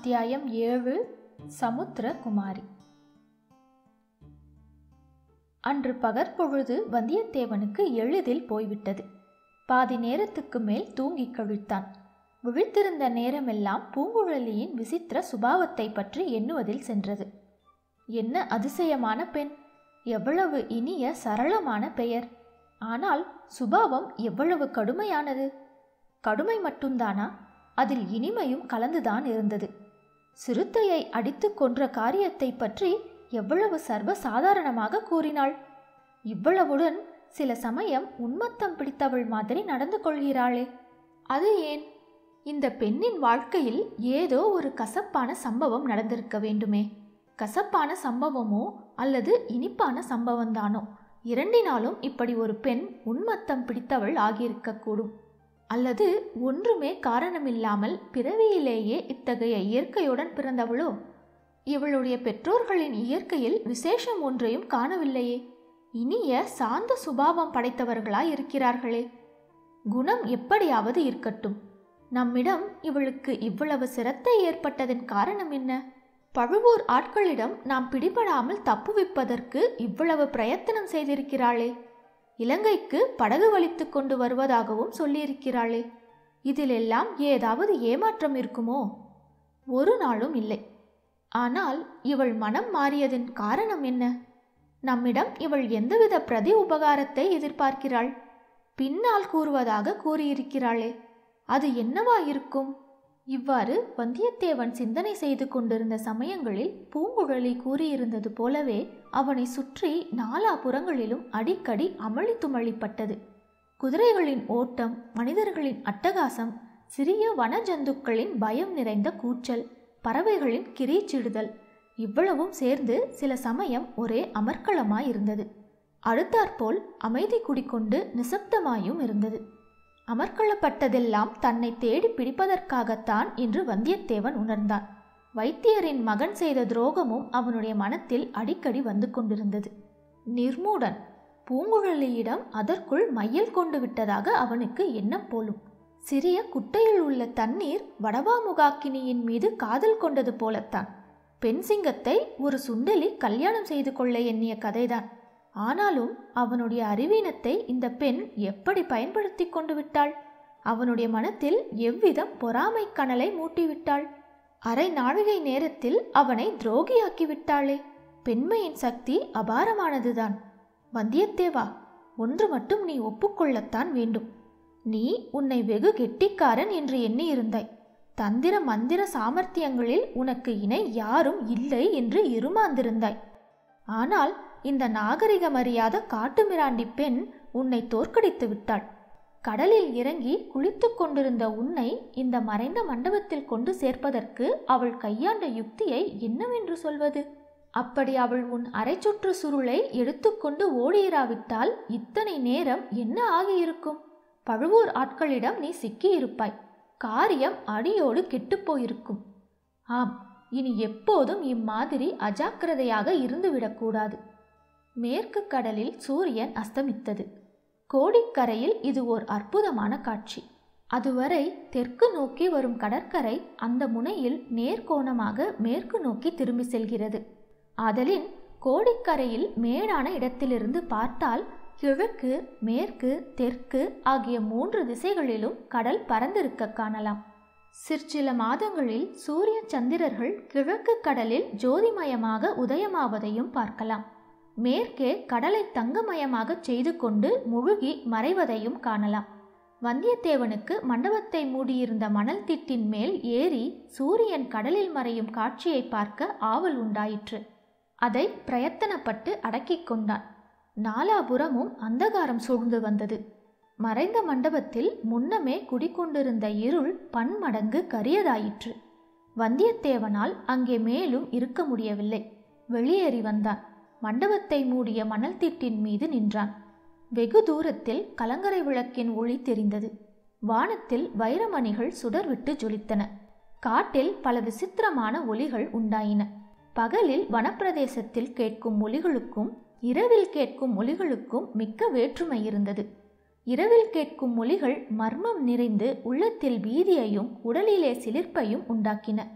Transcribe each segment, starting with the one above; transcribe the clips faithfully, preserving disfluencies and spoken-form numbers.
அத்தியாயம் ஏழு. சமுத்திர குமாரி. அன்று பகற்பொழுது வந்தியத்தேவனுக்கு எளிதில் போய்விட்டது. பாதி நேரத்துக்கு மேல் தூங்கி கழித்தான். விழித்திருந்த நேரமெல்லாம் பூங்குழலியின் விசித்திர சுபாவத்தை பற்றி எண்ணுவதில் சென்றது. என்ன அதிசயமான பெண்! எவ்வளவு இனிய சரளமான பெயர்! ஆனால் சுபாவம் எவ்வளவு கடுமையானது! கடுமை மட்டும்தானா? அதில் இனிமையும் கலந்துதான் இருந்தது. சிறுத்தையை அடித்து கொன்ற காரியத்தை பற்றி எவ்வளவு சர்வ சாதாரணமாக கூறினாள்! இவ்வளவுடன் சில சமயம் உன்மத்தம் பிடித்தவள் மாதிரி நடந்து கொள்கிறாளே, அது ஏன்? இந்த பெண்ணின் வாழ்க்கையில் ஏதோ ஒரு கசப்பான சம்பவம் நடந்திருக்க வேண்டுமே. கசப்பான சம்பவமோ அல்லது இனிப்பான சம்பவம்தானோ, இரண்டினாலும் இப்படி ஒரு பெண் உன்மத்தம் பிடித்தவள் ஆகியிருக்கக்கூடும். அல்லது ஒன்றுமே காரணமில்லாமல் பிறவியிலேயே இத்தகைய இயற்கையுடன் பிறந்தவளோ? இவளுடைய பெற்றோர்களின் இயற்கையில் விசேஷம் ஒன்றையும் காணவில்லையே. இனிய சாந்த சுபாவம் படைத்தவர்களாய் இருக்கிறார்களே. குணம் எப்படியாவது இருக்கட்டும். நம்மிடம் இவளுக்கு இவ்வளவு சிரத்தை ஏற்பட்டதன் காரணம் என்ன? பழுவூர் ஆட்களிடம் நாம் பிடிபடாமல் தப்புவிப்பதற்கு இவ்வளவு பிரயத்தனம் செய்திருக்கிறாளே. இலங்கைக்கு படகு வலித்து கொண்டு வருவதாகவும் சொல்லியிருக்கிறாளே. இதிலெல்லாம் ஏதாவது ஏமாற்றம் இருக்குமோ? ஒரு நாளும் இல்லை. ஆனால் இவள் மனம் மாறியதன் காரணம் என்ன? நம்மிடம் இவள் எந்தவித பிரதி உபகாரத்தை எதிர்பார்க்கிறாள்? பின்னால் கூறுவதாக கூறியிருக்கிறாளே, அது என்னவா இருக்கும்? இவ்வாறு வந்தியத்தேவன் சிந்தனை செய்து கொண்டிருந்த சமயங்களில் பூங்குழலி கூறியிருந்தது போலவே அவனை சுற்றி நாலா புறங்களிலும் அடிக்கடி அமளி துமளிப்பட்டது. குதிரைகளின் ஓட்டம், மனிதர்களின் அட்டகாசம், சிறிய வனஜந்துக்களின் பயம் நிறைந்த கூச்சல், பறவைகளின் கிரீச்சிடுதல், இவ்வளவும் சேர்ந்து சில சமயம் ஒரே அமர்க்களமாயிருந்தது. அடுத்தாற்போல் அமைதி குடிக்கொண்டு நிசப்தமாயும் இருந்தது. அமர்க்களப்பட்டதெல்லாம் தன்னை தேடி பிடிப்பதற்காகத்தான் என்று வந்தியத்தேவன் உணர்ந்தான். வைத்தியரின் மகன் செய்த துரோகமும் அவனுடைய மனத்தில் அடிக்கடி வந்து கொண்டிருந்தது. நிர்மூடன்! பூங்குழலியிடம் அதற்குள் மையல் கொண்டு விட்டதாக அவனுக்கு எண்ணம் போலும். சிறிய குட்டையில் உள்ள தண்ணீர் வடவாமுகாக்கினியின் மீது காதல் கொண்டது போலத்தான். பெண் சிங்கத்தை ஒரு சுண்டலி கல்யாணம் செய்து கொள்ள எண்ணிய கதைதான். ஆனாலும் அவனுடைய அறிவீனத்தை இந்த பெண் எப்படி பயன்படுத்தி கொண்டு விட்டாள்? அவனுடைய மனத்தில் எவ்விதம் பொறாமை கனலை மூட்டிவிட்டாள்? அரை நாழிகை நேரத்தில் அவனை துரோகியாக்கி விட்டாளே. பெண்மையின் சக்தி அபாரமானதுதான். வந்தியத்தேவா, ஒன்று மட்டும் நீ ஒப்புக்கொள்ளத்தான் வேண்டும். நீ உன்னை வெகு கெட்டிக்காரன் என்று எண்ணியிருந்தாய். தந்திர மந்திர சாமர்த்தியங்களில் உனக்கு இணை யாரும் இல்லை என்று இருமாந்திருந்தாய். ஆனால் இந்த நாகரிகமறியாத காட்டுமிராண்டி பெண் உன்னை தோற்கடித்து விட்டாள். கடலில் இறங்கி குளித்து கொண்டிருந்த உன்னை இந்த மறைந்த மண்டபத்தில் கொண்டு சேர்ப்பதற்கு அவள் கையாண்ட யுக்தியை என்னவென்று சொல்வது? அப்படி அவள் உன் அரை சுற்று சுருளை எடுத்துக்கொண்டு ஓடியிராவிட்டால் இத்தனை நேரம் என்ன ஆகியிருக்கும்? பழுவூர் ஆட்களிடம் நீ சிக்கியிருப்பாய். காரியம் அடியோடு கெட்டுப்போயிருக்கும். ஆம், இனி எப்போதும் இம்மாதிரி அஜாக்கிரதையாக இருந்துவிடக்கூடாது. மேற்கு கடலில் சூரியன் அஸ்தமித்தது. கோடிக்கரையில் இது ஓர் அற்புதமான காட்சி. அதுவரை தெற்கு நோக்கி வரும் கடற்கரை அந்த முனையில் நேர்கோணமாக மேற்கு நோக்கி திரும்பி செல்கிறது. ஆதலின் கோடிக்கரையில் மேடான இடத்திலிருந்து பார்த்தால் கிழக்கு, மேற்கு, தெற்கு ஆகிய மூன்று திசைகளிலும் கடல் பரந்திருக்க காணலாம். சிற்சில மாதங்களில் சூரிய சந்திரர்கள் கிழக்கு கடலில் ஜோதிமயமாக உதயமாவதையும் பார்க்கலாம். மேற்கே கடலை தங்கமயமாக செய்து கொண்டு முழுகி மறைவதையும் காணலாம். வந்தியத்தேவனுக்கு மண்டபத்தை மூடியிருந்த மணல் திட்டின் மேல் ஏறி சூரியன் கடலில் மறையும் காட்சியை பார்க்க ஆவல் உண்டாயிற்று. அதை பிரயத்தனப்பட்டு அடக்கிக் கொண்டான். நாலாபுறமும் அந்தகாரம் சூழ்ந்து வந்தது. மறைந்த மண்டபத்தில் முன்னமே குடிக்கொண்டிருந்த இருள் பன்மடங்கு கரியதாயிற்று. வந்தியத்தேவனால் அங்கே மேலும் இருக்க முடியவில்லை. வெளியேறி வந்தான். மண்டபத்தை மூடிய மணல் திட்டின் மீது நின்றான். வெகு தூரத்தில் கலங்கரை விளக்கின் ஒளி தெரிந்தது. வானத்தில் வைரமணிகள் சுடர்விட்டு ஜொலித்தன. காட்டில் பல விசித்திரமான ஒலிகள் உண்டாயின. பகலில் வனப்பிரதேசத்தில் கேட்கும் ஒலிகளுக்கும் இரவில் கேட்கும் ஒலிகளுக்கும் மிக்க வேற்றுமை இருந்தது. இரவில் கேட்கும் மொழிகள் மர்மம் நிறைந்து உள்ளத்தில் பீதியையும் உடலிலே சிலிர்ப்பையும் உண்டாக்கின.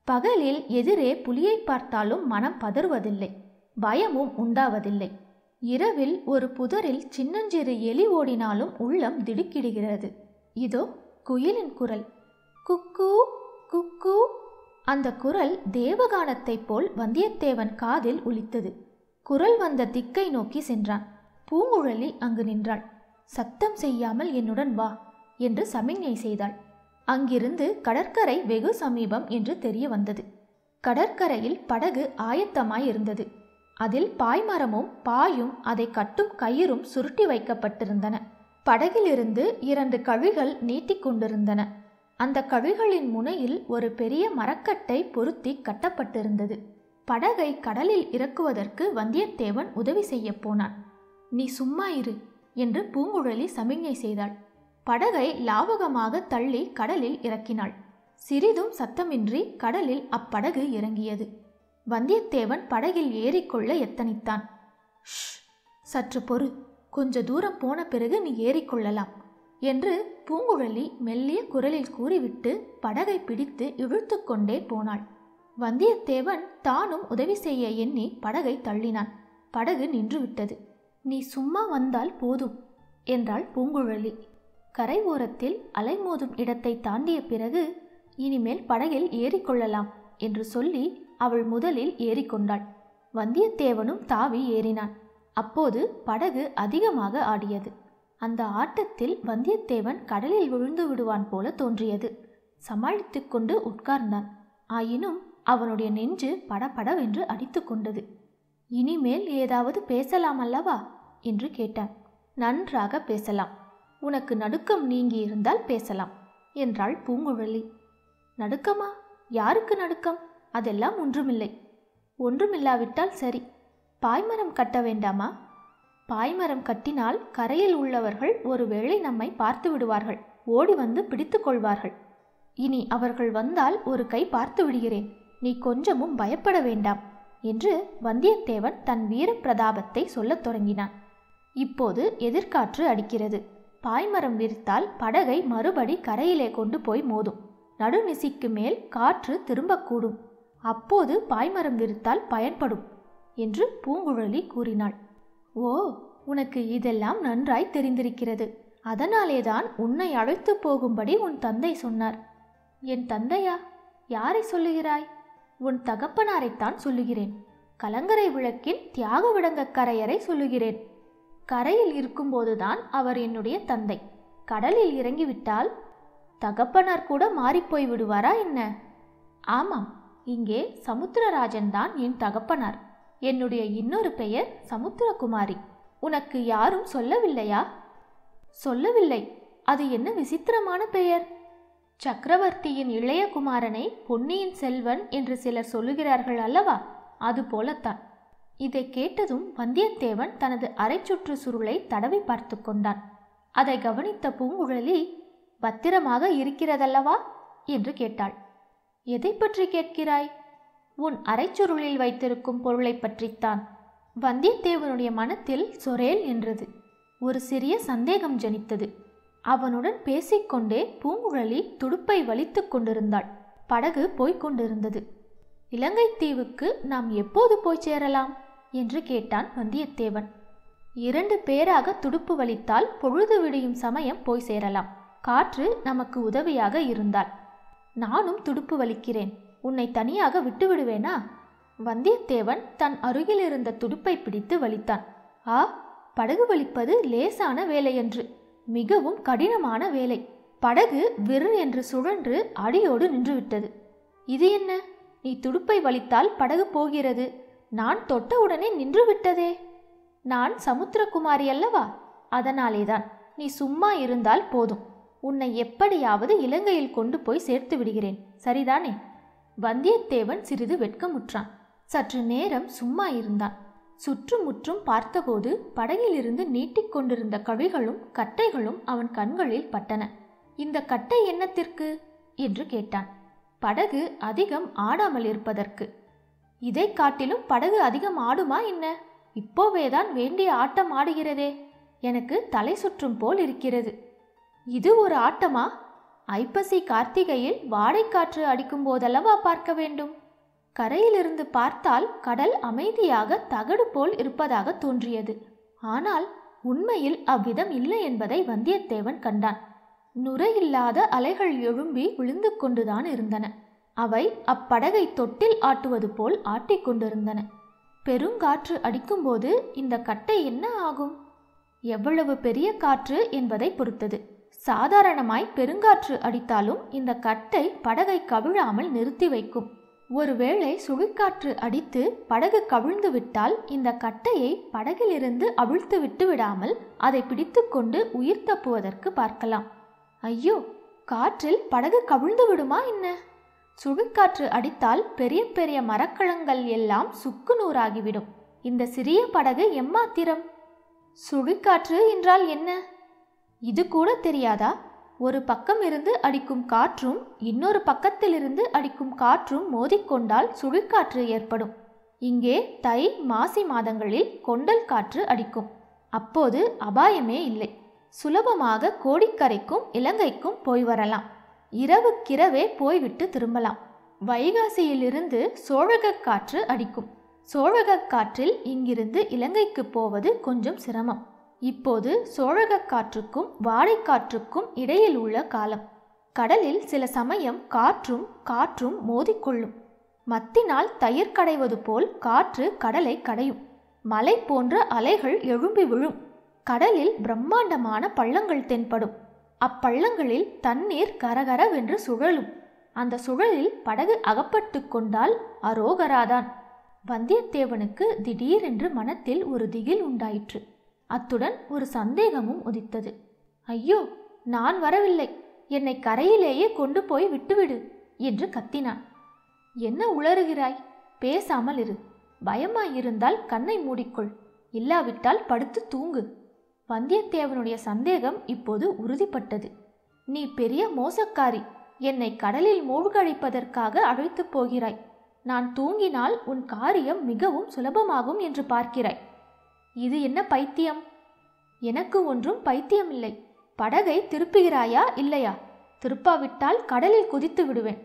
பகலில் எதிரே புலியை பார்த்தாலும் மனம் பதறுவதில்லை, பயமும் உண்டாவதில்லை. இரவில் ஒரு புதரில் சின்னஞ்சிறு எலி ஓடினாலும் உள்ளம் திடுக்கிடுகிறது. இதோ குயிலின் குரல், குக்கூ குக்கூ. அந்த குரல் தேவகானத்தைப் போல் வந்தியத்தேவன் காதில் ஒலித்தது. குரல் வந்த திக்கை நோக்கி சென்றான். பூங்குழலி அங்கு நின்றாள். சத்தம் செய்யாமல் என்னுடன் வா என்று சமிஞ்ஞை செய்தாள். அங்கிருந்து கடற்கரை வெகு சமீபம் என்று தெரிய வந்தது. கடற்கரையில் படகு ஆயத்தமாயிருந்தது. அதில் பாய்மரமும் பாயும் அதை கட்டும் கயிறும் சுருட்டி வைக்கப்பட்டிருந்தன. படகிலிருந்து இரண்டு கழிகள் நீட்டிக்கொண்டிருந்தன. அந்த கழிகளின் முனையில் ஒரு பெரிய மரக்கட்டை பொருத்தி கட்டப்பட்டிருந்தது. படகை கடலில் இறக்குவதற்கு வந்தியத்தேவன் உதவி செய்ய போனான். நீ சும்மா இரு என்று பூங்குழலி சமிஞ்ஞை செய்தாள். படகை லாவகமாக தள்ளி கடலில் இறக்கினாள். சிறிதும் சத்தமின்றி கடலில் அப்படகு இறங்கியது. வந்தியத்தேவன் படகில் ஏறிக்கொள்ள எத்தனித்தான். ஷ், சற்று பொறு, கொஞ்ச தூரம் போன பிறகு நீ ஏறிக்கொள்ளலாம் என்று பூங்குழலி மெல்லிய குரலில் கூறிவிட்டு படகை பிடித்து இழுத்து கொண்டே போனாள். வந்தியத்தேவன் தானும் உதவி செய்ய எண்ணி படகை தள்ளினான். படகு நின்றுவிட்டது. நீ சும்மா வந்தால் போதும் என்றாள் பூங்குழலி. கரை ஓரத்தில் அலைமோதும் இடத்தை தாண்டிய பிறகு இனிமேல் படகில் ஏறிக்கொள்ளலாம் என்று சொல்லி அவள் முதலில் ஏறிக்கொண்டாள். வந்தியத்தேவனும் தாவி ஏறினான். அப்போது படகு அதிகமாக ஆடியது. அந்த ஆட்டத்தில் வந்தியத்தேவன் கடலில் விழுந்து விடுவான் போல தோன்றியது. சமாளித்து கொண்டு உட்கார்ந்தான். ஆயினும் அவனுடைய நெஞ்சு படபடவென்று அடித்து கொண்டது. இனிமேல் ஏதாவது பேசலாம் அல்லவா என்று கேட்டான். நன்றாக பேசலாம். உனக்கு நடுக்கம் நீங்கி இருந்தால் பேசலாம் என்றாள் பூங்குழலி. நடுக்கமா? யாருக்கு நடுக்கம்? அதெல்லாம் ஒன்றுமில்லை. ஒன்றுமில்லாவிட்டால் சரி. பாய்மரம் கட்ட வேண்டாமா? பாய்மரம் கட்டினால் கரையில் உள்ளவர்கள் ஒருவேளை நம்மை பார்த்து விடுவார்கள், ஓடி வந்து பிடித்து கொள்வார்கள். இனி அவர்கள் வந்தால் ஒரு கை பார்த்து விடுகிறேன், நீ கொஞ்சமும் பயப்பட வேண்டாம் என்று வந்தியத்தேவன் தன் வீர பிரதாபத்தை சொல்லத் தொடங்கினான். இப்போது எதிர்காற்று அடிக்கிறது. பாய்மரம் விரித்தால் படகை மறுபடி கரையிலே கொண்டு போய் மோதும். நடுநிசிக்கு மேல் காற்று திரும்பக்கூடும். அப்போது பாய்மரம் விரித்தால் பயன்படும் என்று பூங்குழலி கூறினாள். ஓ, உனக்கு இதெல்லாம் நன்றாய் தெரிந்திருக்கிறது. அதனாலேதான் உன்னை அழைத்து போகும்படி உன் தந்தை சொன்னார். என் தந்தையா? யாரை சொல்லுகிறாய்? உன் தகப்பனாரைத்தான் சொல்லுகிறேன். கலங்கரை விளக்கின் தியாக விடங்கக்கரையரை சொல்லுகிறேன். கரையில் இருக்கும்போதுதான் அவர் என்னுடைய தந்தை. கடலில் இறங்கிவிட்டால் தகப்பனார் கூட மாறிப்போய் விடுவாரா என்ன? ஆமாம், இங்கே சமுத்திரராஜன் தான் என் தகப்பனார். என்னுடைய இன்னொரு பெயர் சமுத்திர குமாரி. உனக்கு யாரும் சொல்லவில்லையா? சொல்லவில்லை. அது என்ன விசித்திரமான பெயர்? சக்கரவர்த்தியின் இளைய குமாரனை பொன்னியின் செல்வன் என்று சிலர் சொல்லுகிறார்கள் அல்லவா? அது போலத்தான். இதை கேட்டதும் வந்தியத்தேவன் தனது அரைச்சுற்று சுருளை தடவி பார்த்து கொண்டான். அதை கவனித்த பூங்குழலி, பத்திரமாக இருக்கிறதல்லவா என்று கேட்டாள். எதை பற்றி கேட்கிறாய்? உன் அரைச்சுருளில் வைத்திருக்கும் பொருளை பற்றித்தான். வந்தியத்தேவனுடைய மனத்தில் சொரேல் என்றது. ஒரு சிறிய சந்தேகம் ஜனித்தது. அவனுடன் பேசிக்கொண்டே பூங்குழலி துடுப்பை வலித்து கொண்டிருந்தாள். படகு போய்கொண்டிருந்தது. இலங்கை தீவுக்கு நாம் எப்போது போய் சேரலாம் என்று கேட்டான் வந்தியத்தேவன். இரண்டு பேராக துடுப்பு வலித்தால் பொழுது விடியும் சமயம் போய் சேரலாம், காற்று நமக்கு உதவியாக இருந்தால். நானும் துடுப்பு வலிக்கிறேன், உன்னை தனியாக விட்டுவிடுவேனா? வந்தியத்தேவன் தன் அருகில் இருந்த துடுப்பை பிடித்து வலித்தான். ஆ, படகு வலிப்பது லேசான வேலையன்று, மிகவும் கடினமான வேலை. படகு விறு என்று சுழன்று அடியோடு நின்றுவிட்டது. இது என்ன? நீ துடுப்பை வலித்தால் படகு போகிறது, நான் தொட்டவுடனே நின்று விட்டதே. நான் சமுத்திர குமாரி அல்லவா? அதனாலேதான். நீ சும்மா இருந்தால் போதும். உன்னை எப்படியாவது இலங்கையில் கொண்டு போய் சேர்த்து விடுகிறேன், சரிதானே? வந்தியத்தேவன் சிறிது வெட்கமுற்றான். சற்று நேரம் சும்மா இருந்தான். சுற்றுமுற்றும் பார்த்தபோது படகிலிருந்து நீட்டிக்கொண்டிருந்த கழிகளும் கட்டைகளும் அவன் கண்களில் பட்டன. இந்த கட்டை என்னத்திற்கு என்று கேட்டான். படகு அதிகம் ஆடாமல் இருப்பதற்கு. இதை காட்டிலும் படகு அதிகம் ஆடுமா என்ன? இப்போவேதான் வேண்டிய ஆட்டம் ஆடுகிறதே. எனக்கு தலை சுற்றும் போல் இருக்கிறது. இது ஒரு ஆட்டமா? ஐப்பசி கார்த்திகையில் வாடைக்காற்று அடிக்கும் போதல்லவா பார்க்க வேண்டும்? கரையிலிருந்து பார்த்தால் கடல் அமைதியாக தகடு போல் இருப்பதாக தோன்றியது. ஆனால் உண்மையில் அவ்விதம் இல்லை என்பதை வந்தியத்தேவன் கண்டான். நுரையில்லாத அலைகள் எழும்பி விழுந்து கொண்டுதான் இருந்தன. அவை அப்படகை தொட்டில் ஆட்டுவது போல் ஆட்டிக்கொண்டிருந்தன. பெருங்காற்று அடிக்கும்போது இந்த கட்டை என்ன ஆகும்? எவ்வளவு பெரிய காற்று என்பதை பொறுத்தது. சாதாரணமாய் பெருங்காற்று அடித்தாலும் இந்த கட்டை படகை கவிழாமல் நிறுத்தி வைக்கும். ஒருவேளை சுழிக்காற்று அடித்து படகு கவிழ்ந்து விட்டால் இந்த கட்டையை படகிலிருந்து அவிழ்த்து விட்டு விடாமல் அதை பிடித்து கொண்டு உயிர் தப்புவதற்கு பார்க்கலாம். ஐயோ, காற்றில் படகு கவிழ்ந்து விடுமா என்ன? சுழிக்காற்று அடித்தால் பெரிய பெரிய மரக்கலங்கள் எல்லாம் சுக்கு நூறாகிவிடும். இந்த சிறிய படகு எம்மாத்திரம்? சுழிக்காற்று என்றால் என்ன? இது கூட தெரியாதா? ஒரு பக்கம் இருந்து அடிக்கும் காற்றும் இன்னொரு பக்கத்திலிருந்து அடிக்கும் காற்றும் மோதிக்கொண்டால் சுழிக்காற்று ஏற்படும். இங்கே தை மாசி மாதங்களில் கொண்டல் காற்று அடிக்கும். அப்போது அபாயமே இல்லை. சுலபமாக கோடிக்கரைக்கும் இலங்கைக்கும் போய் வரலாம். இரவுக்கிரவே போய்விட்டு திரும்பலாம். வைகாசியிலிருந்து சோழகக் காற்று அடிக்கும். சோழகக் காற்றில் இங்கிருந்து இலங்கைக்கு போவது கொஞ்சம் சிரமம். இப்போது சோழகக் காற்றுக்கும் வாடைக்காற்றுக்கும் இடையில் உள்ள காலம். கடலில் சில சமயம் காற்றும் காற்றும் மோதிக்கொள்ளும். மத்தினால் தயிர் கடைவது போல் காற்று கடலை கடையும். மலை போன்ற அலைகள் எழும்பி விழும். கடலில் பிரம்மாண்டமான பள்ளங்கள் தென்படும். அப்பள்ளங்களில் தண்ணீர் கரகரவென்று சுழலும். அந்த சுழலில் படகு அகப்பட்டு கொண்டால் அரோகராதான். வந்தியத்தேவனுக்கு திடீரென்று மனத்தில் ஒரு திகில் உண்டாயிற்று. அத்துடன் ஒரு சந்தேகமும் உதித்தது. ஐயோ, நான் வரவில்லை, என்னை கரையிலேயே கொண்டு போய் விட்டுவிடு என்று கத்தினான். என்ன உளறுகிறாய்? பேசாமல் இரு. பயமாயிருந்தால் கண்ணை மூடிக்கொள், இல்லாவிட்டால் படுத்து தூங்கு. வந்தியத்தேவனுடைய சந்தேகம் இப்போது உறுதிப்பட்டது. நீ பெரிய மோசக்காரி, என்னை கடலில் மூழ்கடிப்பதற்காக அழைத்து போகிறாய். நான் தூங்கினால் உன் காரியம் மிகவும் சுலபமாகும் என்று பார்க்கிறாய். இது என்ன பைத்தியம்? எனக்கு ஒன்றும் பைத்தியமில்லை. படகை திருப்புகிறாயா இல்லையா? திருப்பாவிட்டால் கடலில் குதித்து விடுவேன்.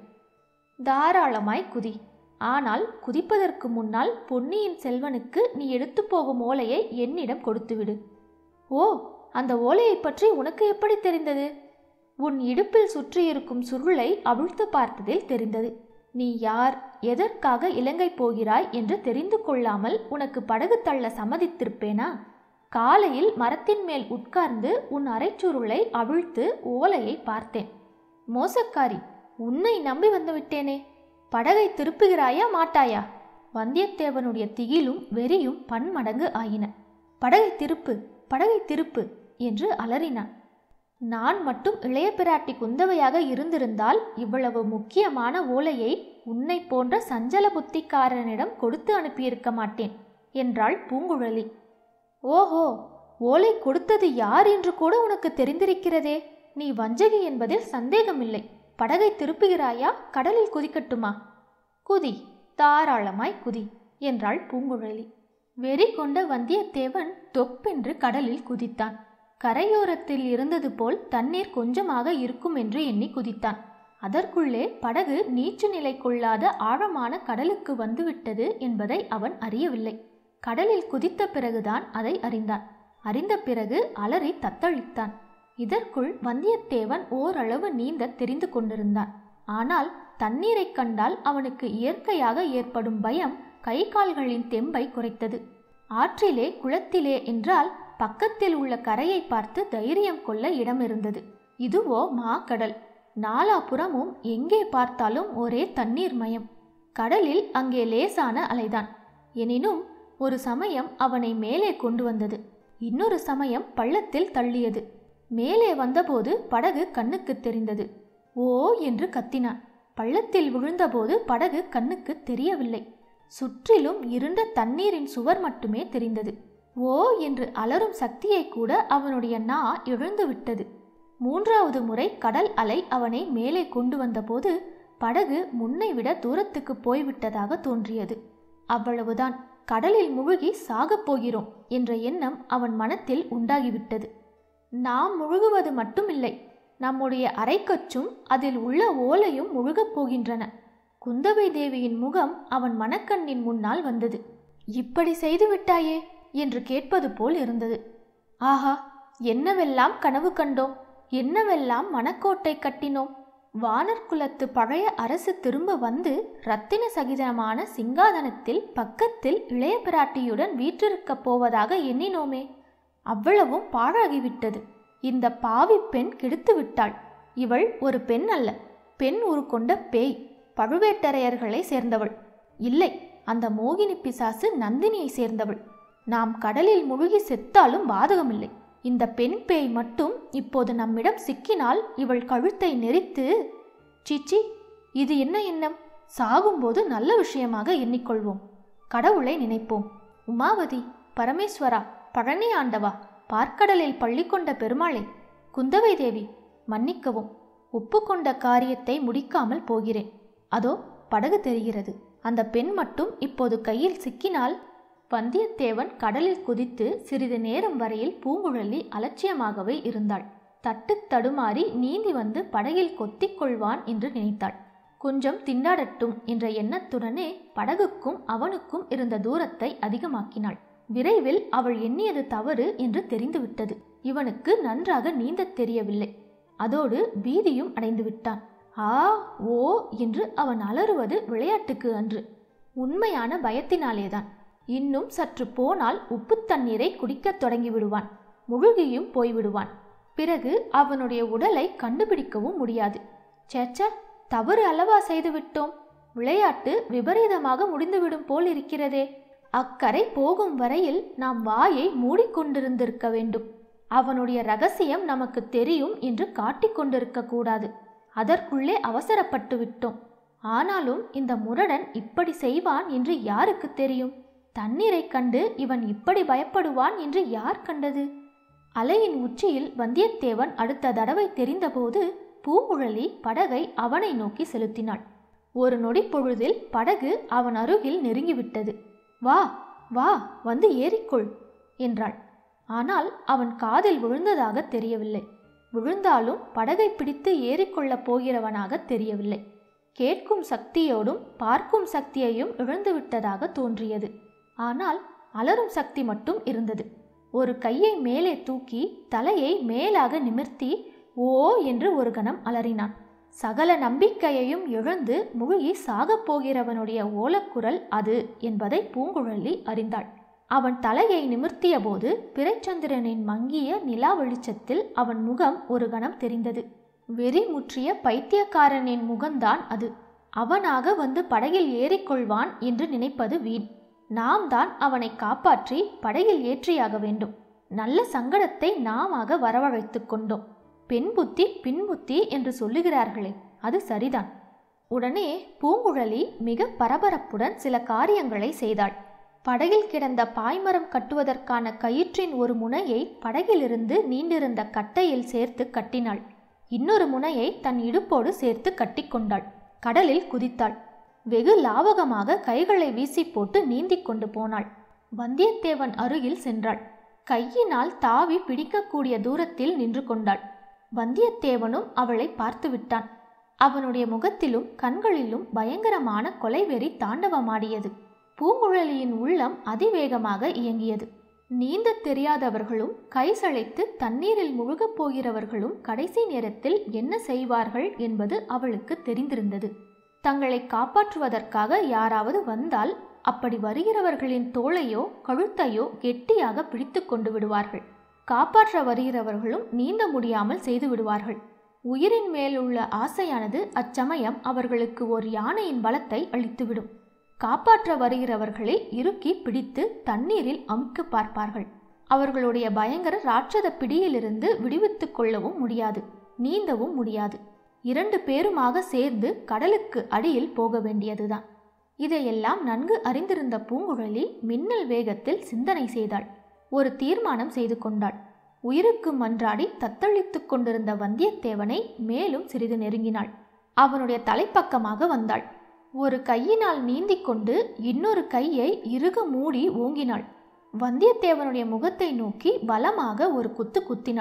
தாராளமாய் குதி. ஆனால் குதிப்பதற்கு முன்னால் பொன்னியின் செல்வனுக்கு நீ எடுத்து போகும் ஓலையை என்னிடம் கொடுத்துவிடு. ஓ, அந்த ஓலையை பற்றி உனக்கு எப்படி தெரிந்தது? உன் இடுப்பில் சுற்றியிருக்கும் சுருளை அவிழ்த்து பார்த்ததில் தெரிந்தது. நீ யார், எதற்காக இலங்கை போகிறாய் என்று தெரிந்து கொள்ளாமல் உனக்கு படகு தள்ள சம்மதித்திருப்பேனா? காலையில் மரத்தின் மேல் உட்கார்ந்து உன் அரைச்சுருளை அவிழ்த்து ஓலையை பார்த்தேன். மோசக்காரி, உன்னை நம்பி வந்துவிட்டேனே. படகை திருப்புகிறாயா மாட்டாயா? வந்தியத்தேவனுடைய திகிலும் வெறியும் பன்மடங்கு ஆயின. படகை திருப்பு, படகை திருப்பு என்று அலறினான். நான் மட்டும் இளைய பிராட்டி குந்தவையாக இருந்திருந்தால் இவ்வளவு முக்கியமான ஓலையை உன்னை போன்ற சஞ்சல புத்திக்காரனிடம் கொடுத்து அனுப்பியிருக்க மாட்டேன் என்றாள் பூங்குழலி. ஓஹோ, ஓலை கொடுத்தது யார் என்று கூட உனக்கு தெரிந்திருக்கிறதே. நீ வஞ்சகி என்பதில் சந்தேகமில்லை. படகை திருப்புகிறாயா, கடலில் குதிக்கட்டுமா? குதி, தாராளமாய் குதி என்றாள் பூங்குழலி. வெறி கொண்ட வந்தியத்தேவன் தொப்பென்று கடலில் குதித்தான். கரையோரத்தில் இருந்தது போல் தண்ணீர் கொஞ்சமாக இருக்கும் என்று எண்ணி குதித்தான். அதற்குள்ளே படகு நீச்சு நிலை கொள்ளாத ஆழமான கடலுக்கு வந்துவிட்டது என்பதை அவன் அறியவில்லை. கடலில் குதித்த பிறகுதான் அதை அறிந்தான். அறிந்த பிறகு அலறி தத்தளித்தான். இதற்குள் வந்தியத்தேவன் ஓரளவு நீந்த தெரிந்து கொண்டிருந்தான். ஆனால் தண்ணீரை கண்டால் அவனுக்கு இயற்கையாக ஏற்படும் பயம் கை கால்களின் தெம்பை குறைத்தது. ஆற்றிலே குளத்திலே என்றால் பக்கத்தில் உள்ள கரையை பார்த்து தைரியம் கொள்ள இடம் இருந்தது. இதுவோ மாக்கடல். நாலாபுறமும் எங்கே பார்த்தாலும் ஒரே தண்ணீர் மயம். கடலில் அங்கே லேசான அலைதான். எனினும் ஒரு சமயம் அவனை மேலே கொண்டு வந்தது, இன்னொரு சமயம் பள்ளத்தில் தள்ளியது. மேலே வந்தபோது படகு கண்ணுக்கு தெரிந்தது. ஓ என்று கத்தினான். பள்ளத்தில் விழுந்தபோது படகு கண்ணுக்கு தெரியவில்லை. சுற்றிலும் இருண்ட தண்ணீரின் சுவர் மட்டுமே தெரிந்தது. ஓ என்று அலறும் சக்தியை கூட அவனுடைய நா இழந்து விட்டது. மூன்றாவது முறை கடல் அலை அவனை மேலே கொண்டு வந்தபோது படகு முன்னை விட தூரத்துக்கு போய்விட்டதாக தோன்றியது. அவ்வளவுதான். கடலில் முழுகி சாகப் போகிறோம் என்ற எண்ணம் அவன் மனத்தில் உண்டாகிவிட்டது. நாம் முழுகுவது மட்டுமில்லை, நம்முடைய அரைக்கச்சும் அதில் உள்ள ஓலையும் முழுகப் போகின்றன. குந்தவை தேவியின் முகம் அவன் மனக்கண்ணின் முன்னால் வந்தது. இப்படி செய்து விட்டாயே என்று கேட்பது போல் இருந்தது. ஆஹா, என்னவெல்லாம் கனவு கண்டோம், என்னவெல்லாம் மனக்கோட்டை கட்டினோம். வானர் குலத்து பழைய அரசு திரும்ப வந்து இரத்தின சகிதமான சிங்காதனத்தில் பக்கத்தில் இளைய பிராட்டியுடன் வீற்றிருக்கப் போவதாக எண்ணினோமே, அவ்வளவும் பாழாகிவிட்டது. இந்த பாவி பெண் கெடுத்து விட்டாள். இவள் ஒரு பெண் அல்ல, பெண் உரு கொண்ட பேய், பழுவேட்டரையர்களை சேர்ந்தவள். இல்லை, அந்த மோகினி பிசாசு நந்தினியை சேர்ந்தவள். நாம் கடலில் முழுகி செத்தாலும் பாதகமில்லை. இந்த பெண் பேய் மட்டும் இப்போது நம்மிடம் சிக்கினால் இவள் கழுத்தை நெரித்து... சீச்சி, இது என்ன எண்ணம்? சாகும்போது நல்ல விஷயமாக எண்ணிக்கொள்வோம். கடவுளை நினைப்போம். உமாவதி, பரமேஸ்வரா, பழனி ஆண்டவா, பார்க்கடலில் பள்ளி கொண்ட பெருமாளே, குந்தவை தேவி, மன்னிக்கவும். ஒப்புக்கொண்ட காரியத்தை முடிக்காமல் போகிறேன். அதோ படகு தெரிகிறது. அந்த பெண் மட்டும் இப்போது கையில் சிக்கினால்... வந்தியத்தேவன் கடலில் குதித்து சிறிது நேரம் வரையில் பூங்குழலி அலட்சியமாகவே இருந்தாள். தட்டு தடுமாறி நீந்தி வந்து படகில் கொத்திக் கொள்வான் என்று நினைத்தாள். கொஞ்சம் திண்டாடட்டும் என்ற எண்ணத்துடனே படகுக்கும் அவனுக்கும் இருந்த தூரத்தை அதிகமாக்கினாள். விரைவில் அவள் எண்ணியது தவறு என்று தெரிந்துவிட்டது. இவனுக்கு நன்றாக நீந்தத் தெரியவில்லை. அதோடு பீதியும் அடைந்து விட்டான். ஆ ஓ என்று அவன் அலறுவது விளையாட்டுக்கு அன்று, உண்மையான பயத்தினாலேதான். இன்னும் சற்று போனால் உப்பு தண்ணீரை குடிக்கத் தொடங்கிவிடுவான். முழுகியும் போய்விடுவான். பிறகு அவனுடைய உடலை கண்டுபிடிக்கவும் முடியாது. சேச்ச, தவறு அல்லவா செய்துவிட்டோம். விளையாட்டு விபரீதமாக முடிந்துவிடும் போல் இருக்கிறதே. அக்கரை போகும் வரையில் நாம் வாயை மூடிக்கொண்டிருந்திருக்க வேண்டும். அவனுடைய ரகசியம் நமக்கு தெரியும் என்று காட்டிக்கொண்டிருக்க கூடாது. அதற்குள்ளே அவசரப்பட்டு விட்டோம். ஆனாலும் இந்த முரடன் இப்படி செய்வான் என்று யாருக்கு தெரியும்? தண்ணீரை கண்டு இவன் இப்படி பயப்படுவான் என்று யார் கண்டது? அலையின் உச்சியில் வந்தியத்தேவன் அடுத்த தடவை தெரிந்தபோது பூங்குழலி படகை அவனை நோக்கி செலுத்தினாள். ஒரு நொடி பொழுதில் படகு அவன் அருகில் நெருங்கிவிட்டது. வா வா, வந்து ஏறிக்கொள் என்றாள். ஆனால் அவன் காதில் விழுந்ததாக தெரியவில்லை. விழுந்தாலும் படகை பிடித்து ஏறிக்கொள்ளப் போகிறவனாக தெரியவில்லை. கேட்கும் சக்தியோடும் பார்க்கும் சக்தியையும் இழந்துவிட்டதாக தோன்றியது. ஆனால் அலரும் சக்தி மட்டும் இருந்தது. ஒரு கையை மேலே தூக்கி தலையை மேலாக நிமிர்த்தி ஓ என்று ஒரு கணம் அலறினான். சகல நம்பிக்கையையும் இழந்து முழுகி சாகப் போகிறவனுடைய ஓலக்குரல் அது என்பதை பூங்குழலி அறிந்தாள். அவன் தலையை நிமிர்த்திய போது பிறைச்சந்திரனின் மங்கிய நிலா வெளிச்சத்தில் அவன் முகம் ஒரு கணம் தெரிந்தது. வெறி முற்றிய பைத்தியக்காரனின் முகம்தான் அது. அவனாக வந்து படகில் ஏறிக்கொள்வான் என்று நினைப்பது வீண். நாம் தான் அவனை காப்பாற்றி படகில் ஏற்றியாக வேண்டும். நல்ல சங்கடத்தை நாமாக வரவழைத்து கொண்டோம். பெண் புத்தி பின் புத்தி என்று சொல்லுகிறார்களே, அது சரிதான். உடனே பூங்குழலி மிக பரபரப்புடன் சில காரியங்களை செய்தாள். படகில் கிடந்த பாய்மரம் கட்டுவதற்கான கயிற்றின் ஒரு முனையை படகிலிருந்து நீண்டிருந்த கட்டையில் சேர்த்து கட்டினாள். இன்னொரு முனையை தன் இடுப்போடு சேர்த்து கட்டிக்கொண்டாள். கடலில் குதித்தாள். வெகு லாவகமாக கைகளை வீசி போட்டு நீந்தி கொண்டு போனாள். வந்தியத்தேவன் அருகில் சென்றாள். கையினால் தாவி பிடிக்கக்கூடிய தூரத்தில் நின்று கொண்டாள். வந்தியத்தேவனும் அவளை பார்த்து விட்டான். அவனுடைய முகத்திலும் கண்களிலும் பயங்கரமான கொலைவெறி தாண்டவமாடியது. பூங்குழலியின் உள்ளம் அதிவேகமாக இயங்கியது. நீந்த தெரியாதவர்களும் கை சளைத்து தண்ணீரில் முழுகப் போகிறவர்களும் கடைசி நேரத்தில் என்ன செய்வார்கள் என்பது அவளுக்கு தெரிந்திருந்தது. தங்களை காப்பாற்றுவதற்காக யாராவது வந்தால் அப்படி வருகிறவர்களின் தோளையோ கழுத்தையோ கெட்டியாக பிடித்து கொண்டு விடுவார்கள். காப்பாற்ற வருகிறவர்களும் நீந்த முடியாமல் செய்து விடுவார்கள். உயிரின் மேலுள்ள ஆசையானது அச்சமயம் அவர்களுக்கு ஒரு யானையின் பலத்தை அளித்துவிடும். காப்பாற்ற வருகிறவர்களை இறுக்கி பிடித்து தண்ணீரில் அமுக்க பார்ப்பார்கள். அவர்களுடைய பயங்கர ராட்சத பிடியிலிருந்து விடுவித்துக் கொள்ளவும் முடியாது, நீந்தவும் முடியாது. இரண்டு பேருமாக சேர்ந்து கடலுக்கு அடியில் போக வேண்டியதுதான். இதையெல்லாம் நன்கு அறிந்திருந்த பூங்குழலி மின்னல் வேகத்தில் சிந்தனை செய்தாள். ஒரு தீர்மானம் செய்து கொண்டாள். உயிருக்கு மன்றாடி தத்தளித்து கொண்டிருந்த வந்தியத்தேவனை மேலும் சிறிது நெருங்கினாள். அவனுடைய தலைப்பக்கமாக வந்தாள். ஒரு கையினால் நீந்தி கொண்டு இன்னொரு கையை இறுக மூடி ஓங்கினாள். வந்தியத்தேவனுடைய முகத்தை நோக்கி பலமாக ஒரு குத்து குத்தினாள்.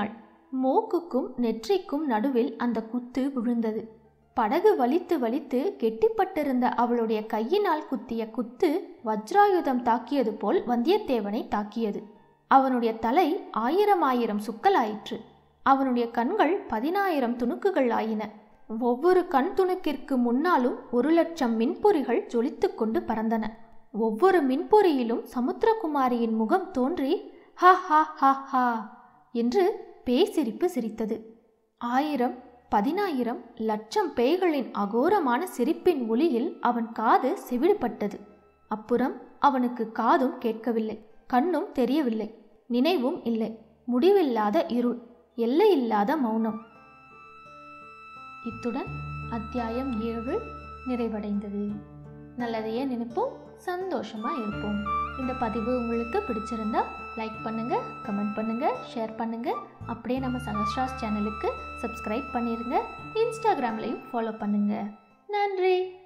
மூக்குக்கும் நெற்றிக்கும் நடுவில் அந்த குத்து விழுந்தது. படகு வலித்து வலித்து கெட்டிப்பட்டிருந்த அவளுடைய கையினால் குத்திய குத்து வஜ்ராயுதம் தாக்கியது போல் வந்தியத்தேவனை தாக்கியது. அவனுடைய தலை ஆயிரம் ஆயிரம் சுக்கலாயிற்று. அவனுடைய கண்கள் பதினாயிரம் துணுக்குகள் ஆயின. ஒவ்வொரு கண் துணுக்கிற்கு முன்னாலும் ஒரு லட்சம் மின்பொறிகள் ஜொலித்து கொண்டு பறந்தன. ஒவ்வொரு மின்பொறியிலும் சமுத்திரகுமாரியின் முகம் தோன்றி ஹா ஹா ஹா ஹா என்று பேய்சிரிப்பு சிரித்தது. ஆயிரம், பதினாயிரம், லட்சம் பேய்களின் அகோரமான சிரிப்பின் ஒலியில் அவன் காது செவிடுபட்டது. அப்புறம் அவனுக்கு காதும் கேட்கவில்லை, கண்ணும் தெரியவில்லை, நினைவும் இல்லை. முடிவில்லாத இருள், எல்லையில்லாத மௌனம். இத்துடன் அத்தியாயம் ஏழு நிறைவடைந்தது. நல்லதையே நினைப்போம், சந்தோஷமாக இருப்போம். இந்த பதிவு உங்களுக்கு பிடிச்சிருந்தா லைக் பண்ணுங்கள், கமெண்ட் பண்ணுங்கள், ஷேர் பண்ணுங்கள். அப்படியே நம்ம சஹஸ்ராஸ் சேனலுக்கு சப்ஸ்கிரைப் பண்ணிடுங்க. இன்ஸ்டாகிராம்லையும் ஃபாலோ பண்ணுங்கள். நன்றி.